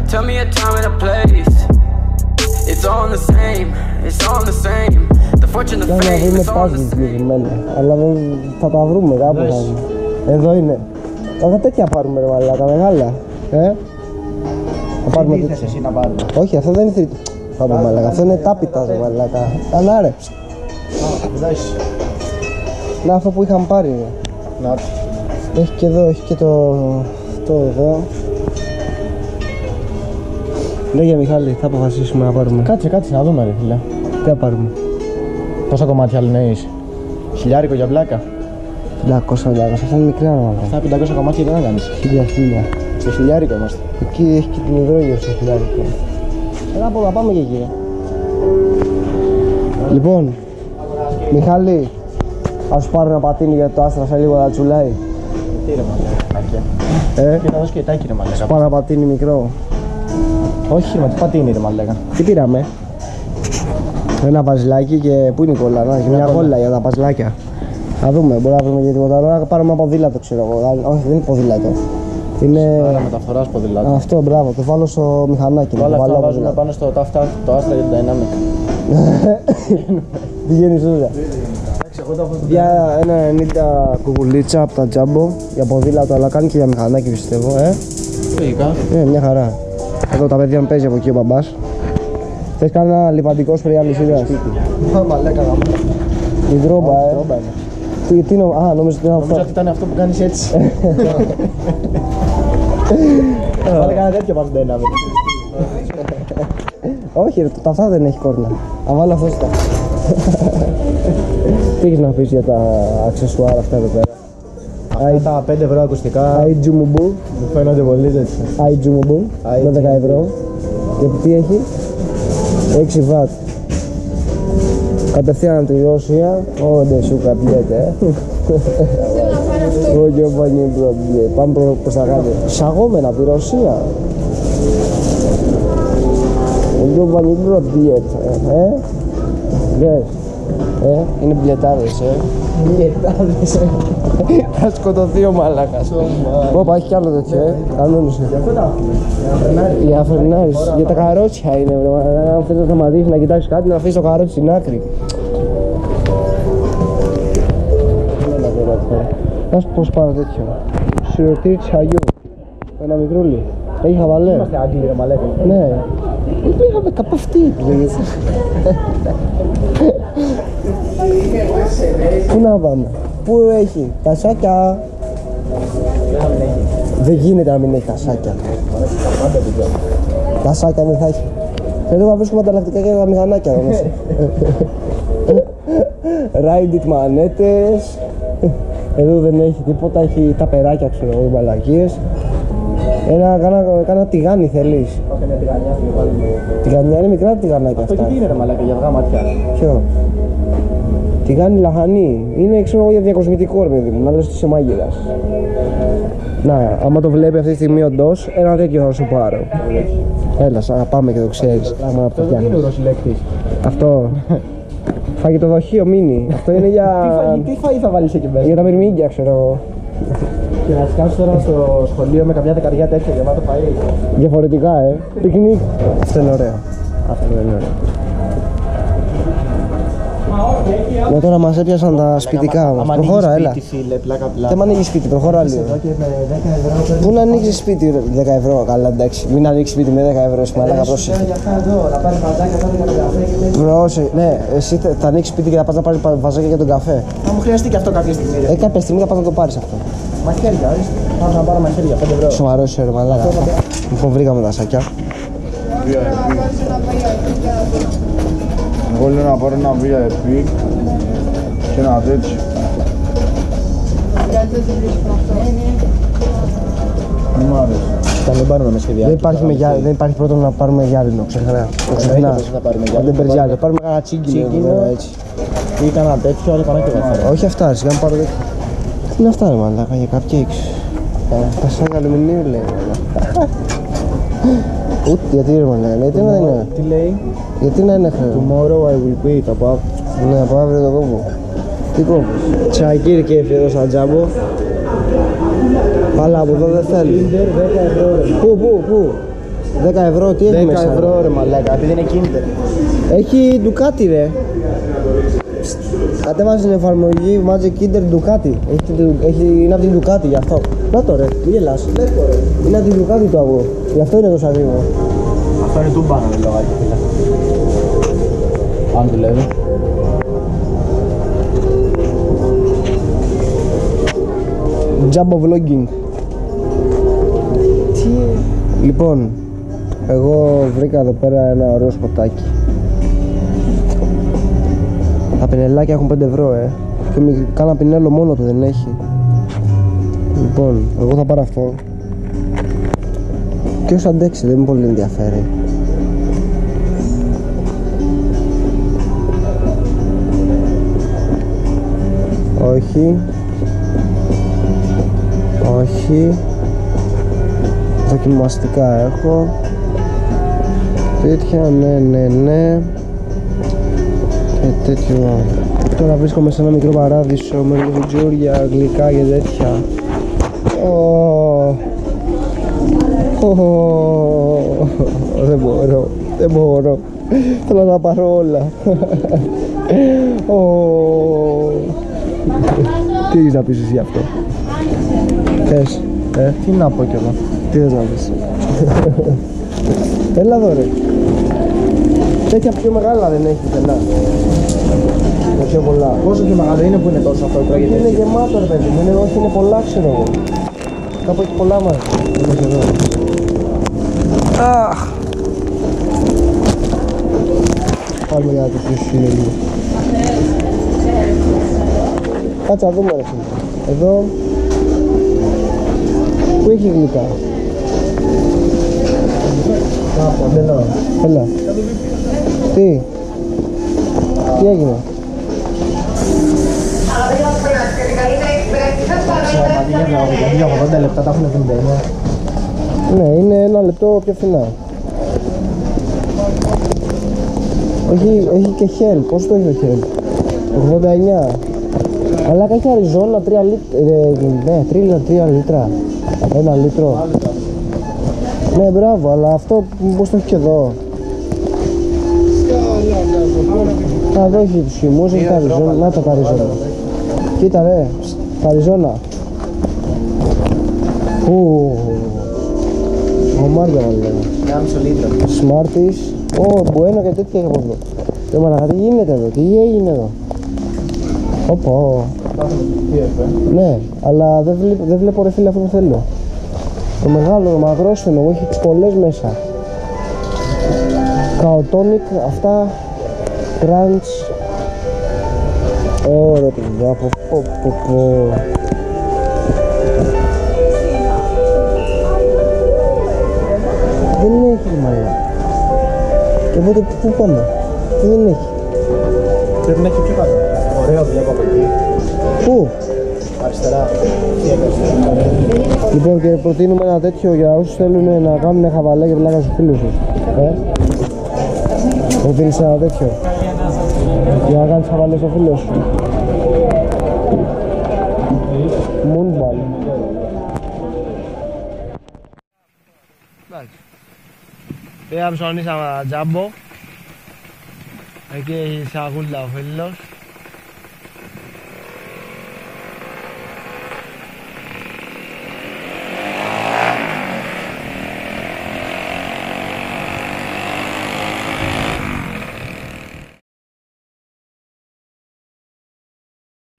Tell me a time and a place. It's all the same, it's all the same. The fortune, the fame, it's all the same. Αλλά θα τα βρούμε κάπου. Εδώ είναι. Aga τέτοια πάρουμε ρε μαλάκα, μεγάλα. Θα πάρουμε τέτοια. Εσύ να πάρουμε. Όχι, αυτό δεν είναι θρύτο. Πάμε μαλάκα, αυτό είναι τάπητας ρε μαλάκα. Καλά ρε. Να αυτό που είχαμε πάρει. Να. Έχει και εδώ, έχει και το εδώ. Λέγε Μιχάλη, θα αποφασίσουμε να πάρουμε. Κάτσε να δούμε ρε φίλε. Τι θα πάρουμε. Πόσα κομμάτια λινοείς. 1000 για πλάκα. 500, αυτά είναι μικρά να βάλω. Αυτά 500 κομμάτια δεν θα κάνεις. 1000. Στο 1000 είμαστε. Εκεί έχει και την υδρόγειο στο 1000. Έλα από εδώ, πάμε και εκεί. Λοιπόν, Μιχάλη, θα σου πάρω ένα πατίνι για το Άστρα σε λίγο να τσουλάει. Τι ρε μαλάκα. Και θα δώσω και τάκι ρε μαλάκα. Πάρω ένα πατίνι μικρό. Όχι ρε, τι πατίνι ρε μαλάκα. Τι πήραμε. Ένα παζιλάκι και πού είναι η κόλλα, να έχει μια κόλλα για τα παζιλάκια. Θα δούμε, μπορεί να βρούμε και τίποτα άλλο. Να πάρουμε ένα ποδήλατο, ξέρω εγώ. Όχι, δεν είναι ποδήλατο. Είναι. Άρα μεταφοράς ποδήλατο. Αυτό, μπράβο, το βάλω στο μηχανάκι. Όλα αυτά βάζουμε πάνω στο το Astra Dynamic. Πηγαίνει σούζα. Για ένα 90 κουκουλίτσα από τα Jumbo για ποδήλατο, αλλά κάνει και για μηχανάκι πιστεύω. Λογικά. Μια χαρά. Εδώ τα παιδιά μου παίζει από εκεί ο μπαμπάς. Θες κανένα λιπαντικό σπρέι αλυσίδας. Μαλάκα γαμώ. Η τρόμπα, Τι είναι, νόμιζα ότι είναι αυτό. Νομίζω ότι ήταν αυτό που κάνεις έτσι. Βάλε κανένα τέτοιο πάνω στην Dynamic. Όχι ρε, το αυτά δεν έχει κόρνα. Θα βάλω αυτό στα. Τι έχεις να πεις για τα αξεσουάρ αυτά εδώ πέρα. Αυτά τα 5 ευρώ ακουστικά Αϊ Τζουμουμπού. μου φαίνονται πολύ έτσι. Αϊ Τζουμουμπού. Με 10 ευρώ. Και τι έχει. 6 βατ. Κατευθείαν από τη Ρωσία. Όντε σου καπιέται. Όχι ο Πανίμπρο. Πάμε προς τα κάτω. Εισαγόμενα από τη Ρωσία. Όχι ο Πανίμπρο διέτα. Είναι μπιλετάδες, Μπιλετάδες. Θα σκοτωθεί ο μαλάκας. Όπα, έχει κι άλλο τέτοιο, κανόνισε. Για φρενάρεις, για τα καρότσια είναι. Αν θες να σταματήσεις να κοιτάξεις κάτι, να αφήσεις το καρότσι στην άκρη. Θα σου πώς πάρω τέτοιο. Σιρωτήρι τσαγιού. Ένα μικρούλι. Έχει χαβαλέ. Είμαστε Άγγλοι ρε μαλάκα. Ναι. Πήγαμε κάπου αυτή. Πού να πάμε. Πού έχει τασάκια. Δεν γίνεται να μην έχει τασάκια. Τασάκια δεν θα έχει. Θέλω να βρίσκουμε ανταλλακτικά για τα μηχανάκια όμως. Ride it μανέτες. Εδώ δεν έχει τίποτα, έχει τα περάκια ξέρω εγώ, οι μαλακίες. Κάνα τηγάνι θέλεις. Όχι μια τηγανιά. Τηγανιά είναι μικρά τηγανάκια αυτά. Αυτό τι είναι ρε μαλάκα, για αυγά ματιά. Ποιο. Τηγάνι λαχανί. Είναι ξέρω εγώ για διακοσμητικό ρε παιδί μου, να λες ότι είσαι μάγειρας. Να, άμα το βλέπει αυτή τη στιγμή ο Ντός, ένα τέτοιο θα σου πάρω. Έλα, πάμε και το ξέρεις. Αυτό δεν είναι ουροσυλλέκτης. Αυτό. Φαγητοδοχείο μίνι. Αυτό είναι για. Τι φαΐ θα βάλεις εκεί μέσα. Για τα μυρμήγκια ξέρω εγώ. Και να σκάσεις τώρα στο σχολείο με καμιά δεκαριά τέτοια γεμάτο φαΐ. Διαφορετικά, πικνίκ. Αυτό είναι ωραίο. Αυτό είναι ωραίο. Ναι, τώρα μας έπιασαν τα σπιτικά μας. Προχώρα, έλα. Δεν μ' ανοίγει σπίτι, προχώρα λίγο. Πού να ανοίξει σπίτι, 10 ευρώ, καλά εντάξει. Μην ανοίξει σπίτι με 10 ευρώ, εσύ μαλάκα, πρόσεχε. Πρόσεχε, ναι, εσύ θα ανοίξει σπίτι και θα πας να πάρεις βαζάκια για τον καφέ. Θα μου χρειαστεί και αυτό κάποια στιγμή. Κάποια στιγμή θα πας να το πάρεις αυτό. Μαχαίρια, πάμε να πάρω μαχαίρια, 5 ευρώ. Σοβαρός ρε μαλάκα. Λοιπόν, βρήκαμε τα σακιά. Εγώ λέω να πάρω ένα VIP και ένα τέτοιο. Δεν μ' άρεσε. Θα μην πάρουμε με σχεδιάκι. Δεν υπάρχει πρώτο να πάρουμε γυάλινο, ξεχνά. Δεν παίρνει γυάλινο, πάρουμε κανένα τσίγκινο έτσι. Ή κανένα τέτοιο, άλλο πανάκι βαθιά. Όχι αυτά, σιγά να πάρω τέτοιο. Τι είναι αυτά ρε μαλάκα, για cupcakes. Τα σαν αλουμινίου λέει. Ούτε, γιατί ρε μαλάκα, γιατί να είναι. Τι λέει? Γιατί να είναι χρέο. Tomorrow I will quit, από αύριο. Ναι, από αύριο το κόβω. Τι κόβεις. Τσακίρ και έφυγε εδώ σαν Jumbo. Αλλά από εδώ δεν θέλει. Tinder 10 ευρώ ρε. Πού. 10 ευρώ, τι έχει 10 μέσα? ευρώ ρε μαλάκα, επειδή είναι Kinder. Έχει Ducati ρε. Κατέβασε την εφαρμογή Magic Kinder Ducati. Είναι από την Ducati γι' αυτό. Να το ρε, τι γελάς. Είναι από την Ducati το αυγό. Γι' αυτό είναι τόσο ακριβό. Αυτό είναι τούμπανο ρε λογάκι, φίλε. Αν δουλεύει. Jumbo vlogging. Τι... Λοιπόν, εγώ βρήκα εδώ πέρα ένα ωραίο σποτάκι. Τα πινελάκια έχουν 5 ευρώ και κάνα πινέλο μόνο του δεν έχει. Λοιπόν, εγώ θα πάρω αυτό. Και όσο αντέξει, δεν με πολύ ενδιαφέρει. Όχι. Όχι. Δοκιμαστικά έχω. Τέτοια, ναι. Και τέτοιο. Τώρα βρίσκομαι σε ένα μικρό παράδεισο με λουτζούρια, γλυκά και τέτοια. Δεν μπορώ. Θέλω να τα πάρω όλα. Τι έχεις να πεις εσύ γι' αυτό? Θες, Τι να πω κι εγώ. τι θες να πεις? Έλα εδώ ρε. Τέτοια πιο μεγάλα δεν έχει πουθενά. Με πιο πολλά. Πόσο πιο μεγάλο είναι που είναι τόσο αυτό που Είναι λέγεται? γεμάτο ρε παιδί μου, όχι είναι πολλά ξέρω εγώ. Κάπου έχει πολλά μαζί. Είναι εδώ. Αχ. Πάμε για να το πίσω είναι λίγο. Κάτσε να δούμε ρε φίλε. Εδώ. Πού έχει γλυκά? Έλα. Τι? Τι έγινε? Για 80 λεπτά τα έχουν 79. Ναι, είναι ένα λεπτό πιο φθηνά. Έχει και χέλ. Πώς το έχει το χέλ? 89. Αλλά έχει αριζόνα 3 λίτρα. 3 λίτρα. 1 λίτρο. Ναι, μπράβο, αλλά αυτό πώς το έχει και εδώ? Εδώ έχει τους χυμούς, έχει τα αριζόνα. Να τα αριζόνα. Κοίτα ρε, τα αριζόνα. Ο Μάρια μου λέει. 1,5 λίτρο. Smarties. Bueno και τέτοια από εδώ. Ρε μαλάκα, τι γίνεται εδώ, τι έγινε εδώ? Οπό. Ναι, αλλά δεν βλέπω ρε φίλε αυτό που θέλω. Το μεγάλο, το μαυρόστενο, έχει τις πολλές μέσα. Καοτόνικ, αυτά. Crunch. Ωραία παιδιά, πω. Δεν έχει μάλλον. Και οπότε πού πάμε? Τι δεν έχει? Πρέπει να έχει πιο κάτω. Ωραίο βλέπω από εκεί. Πού? Αριστερά. Λοιπόν και προτείνουμε ένα τέτοιο για όσους θέλουν να κάνουν χαβαλέ και πλάκα στους φίλους τους. Προτείνεις ένα τέτοιο για να κάνεις χαβαλέ στο φίλο σου. Moonball. Εντάξει. Πήγαμε ψωνίσαμε ένα τζάμπο. Εκεί έχει σαγούλα ο φίλος.